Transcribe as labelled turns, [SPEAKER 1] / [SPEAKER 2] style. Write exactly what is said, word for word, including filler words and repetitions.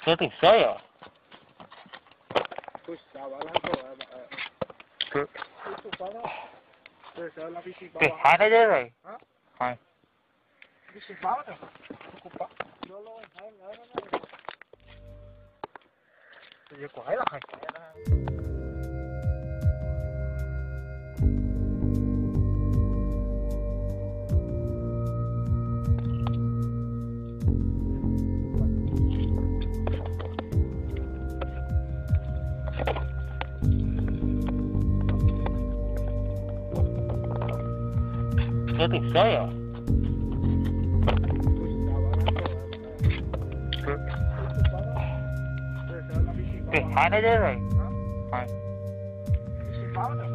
[SPEAKER 1] setting saya.
[SPEAKER 2] Pues estaba la cosa.
[SPEAKER 1] Que,
[SPEAKER 2] Esto para. Entonces la bici
[SPEAKER 1] que
[SPEAKER 2] para.
[SPEAKER 1] hana je rồi.
[SPEAKER 2] Hả?
[SPEAKER 1] Hai.
[SPEAKER 2] Bici para nè. Ocupa. Yo lo hay nada nada. Bây giờ quái là hay.
[SPEAKER 1] Setting saya. Que, que hana je rồi. Hai.
[SPEAKER 2] Bici para nè.